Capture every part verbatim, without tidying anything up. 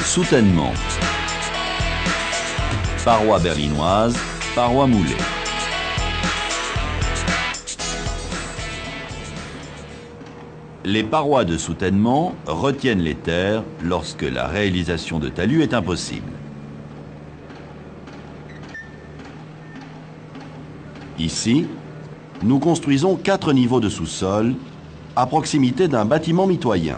Soutènement. Parois berlinoises, parois moulées. Les parois de soutènement retiennent les terres lorsque la réalisation de talus est impossible. Ici, nous construisons quatre niveaux de sous-sol à proximité d'un bâtiment mitoyen.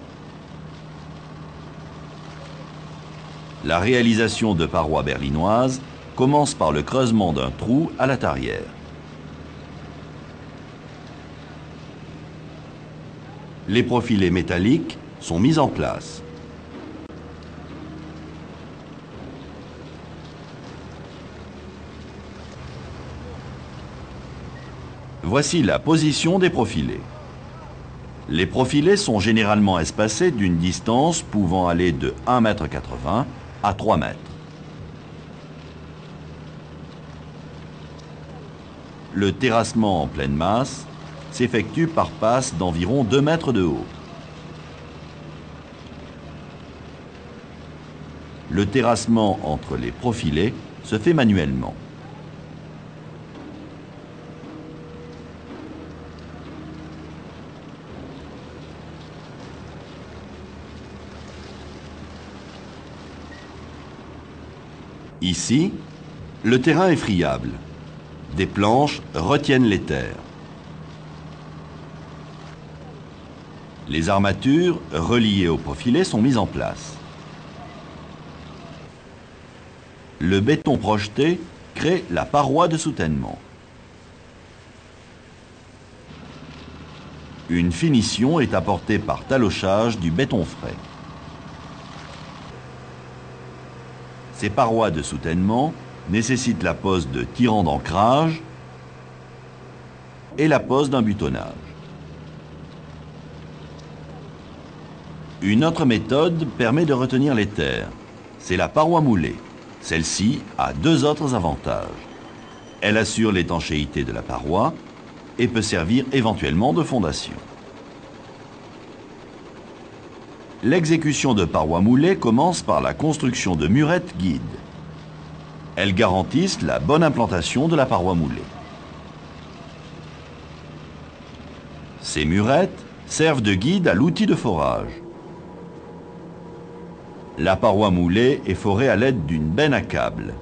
La réalisation de parois berlinoises commence par le creusement d'un trou à la tarière. Les profilés métalliques sont mis en place. Voici la position des profilés. Les profilés sont généralement espacés d'une distance pouvant aller de un mètre quatre-vingts à trois mètres. Le terrassement en pleine masse s'effectue par passe d'environ deux mètres de haut. Le terrassement entre les profilés se fait manuellement. Ici, le terrain est friable. Des planches retiennent les terres. Les armatures reliées aux profilés sont mises en place. Le béton projeté crée la paroi de soutènement. Une finition est apportée par talochage du béton frais. Ces parois de soutènement nécessitent la pose de tirants d'ancrage et la pose d'un butonnage. Une autre méthode permet de retenir les terres. C'est la paroi moulée. Celle-ci a deux autres avantages. Elle assure l'étanchéité de la paroi et peut servir éventuellement de fondation. L'exécution de parois moulées commence par la construction de murettes guides. Elles garantissent la bonne implantation de la paroi moulée. Ces murettes servent de guide à l'outil de forage. La paroi moulée est forée à l'aide d'une benne à câble.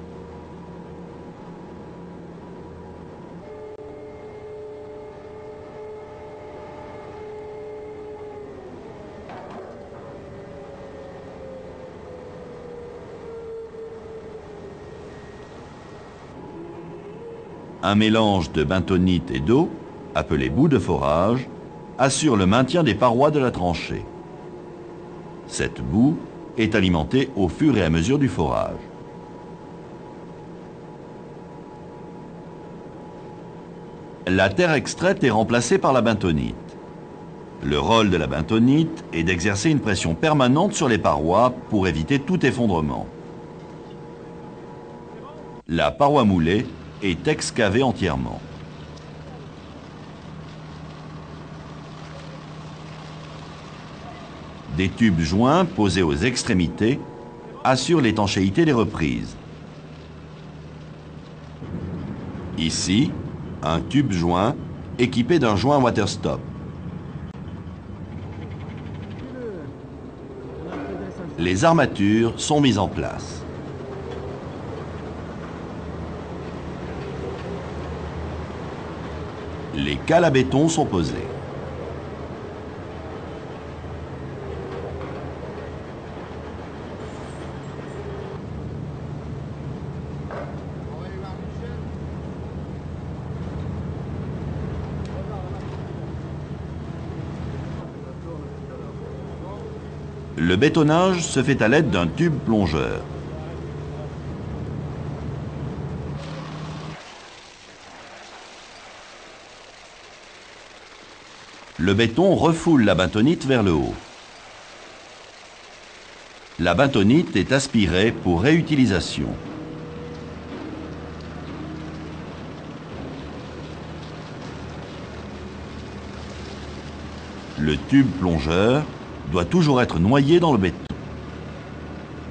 Un mélange de bentonite et d'eau, appelé boue de forage, assure le maintien des parois de la tranchée. Cette boue est alimentée au fur et à mesure du forage. La terre extraite est remplacée par la bentonite. Le rôle de la bentonite est d'exercer une pression permanente sur les parois pour éviter tout effondrement. La paroi moulée est excavée entièrement. Des tubes joints posés aux extrémités assurent l'étanchéité des reprises. Ici, un tube joint équipé d'un joint waterstop. Les armatures sont mises en place. Les cales à béton sont posées. Le bétonnage se fait à l'aide d'un tube plongeur. Le béton refoule la bentonite vers le haut. La bentonite est aspirée pour réutilisation. Le tube plongeur doit toujours être noyé dans le béton.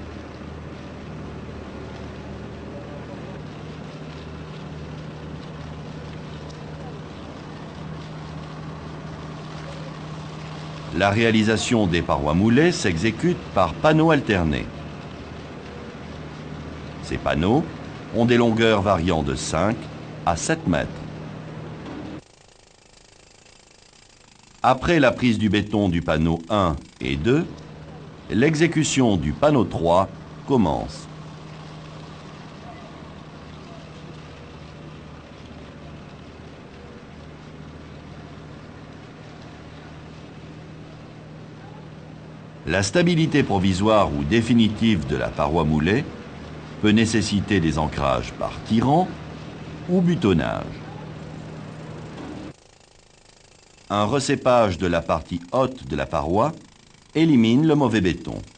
La réalisation des parois moulées s'exécute par panneaux alternés. Ces panneaux ont des longueurs variant de cinq à sept mètres. Après la prise du béton du panneau un et deux, l'exécution du panneau trois commence. La stabilité provisoire ou définitive de la paroi moulée peut nécessiter des ancrages par tirant ou butonnage. Un recépage de la partie haute de la paroi élimine le mauvais béton.